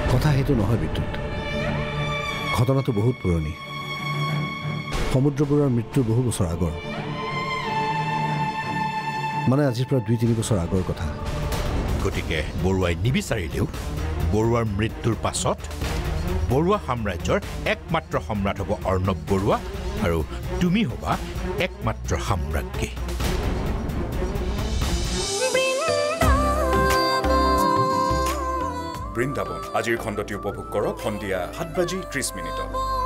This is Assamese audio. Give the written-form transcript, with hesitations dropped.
কথা সেইটো নহয় বিদ্যুৎ ঘটনাটো বহুত পুৰণি সমুদ্ৰ বৰুৱাৰ মৃত্যুৰ বহু বছৰ আগৰ মানে আজিৰ পৰা 2-3 বছৰ আগৰ কথা গতিকে বৰুৱাই নিবিচাৰিলেও বৰুৱাৰ মৃত্যুৰ পাছত বৰুৱা সাম্ৰাজ্যৰ একমাত্ৰ সম্ৰাট হ'ব অৰ্ণৱ বৰুৱা আৰু তুমি হ'বা একমাত্ৰ সাম্ৰাজ্ঞী বৃন্দাবন আজিৰ খণ্ডটি উপভোগ কৰক সন্ধিয়া 7:30